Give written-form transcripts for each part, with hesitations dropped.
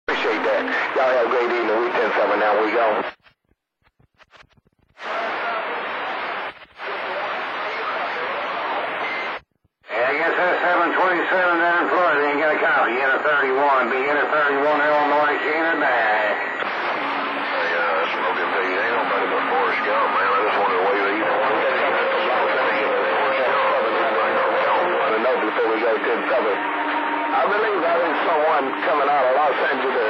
Appreciate that. Y'all have a great evening. We 10-7 now. We go. Yeah, I guess that's 727 down in Florida. Ain't got a copy. Unit 31. Be Unit 31, Illinois. Unit back. Hey, smoking pig. Ain't nobody but ForestGump, man. I just wanted to wave at you. Before we go to the cover. I believe that is someone coming out of Los Angeles.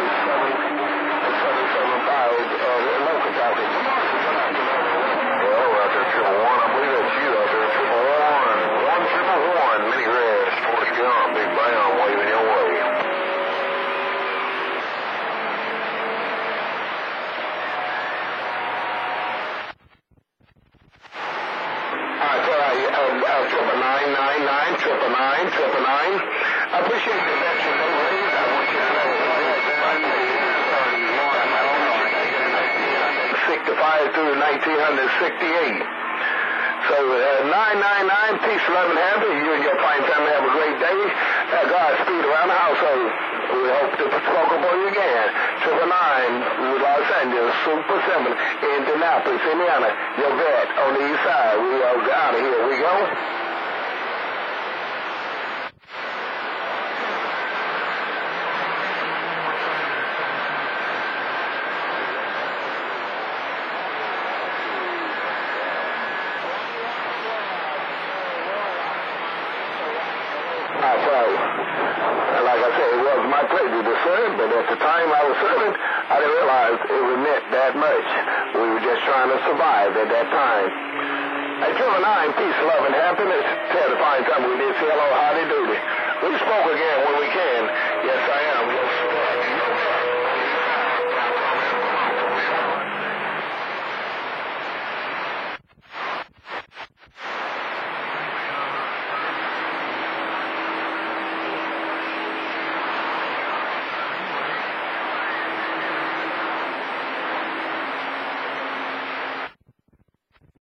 77 miles local traffic. Well, we're out there 111. I believe that's you out there. 111. 111. Mini rest. ForestGump. Big Bam waving your way. I appreciate the veteran overlays. I want you to know 65 through 1968. So 999, peace, love, and happy. You and your fine family have a great day. Godspeed around the household. We hope to talk about you again. 999, Los Angeles, Super7 in Indianapolis, Indiana. Your vet on the east side. We are out of here. We go. Like I said, it was my pleasure to serve, but at the time I was serving, I didn't realize it would meant that much. We were just trying to survive at that time. Hey, 999, peace, love, and happiness. Tell the fine time we did say hello, howdy doody. We spoke again when we can. Yes, I am.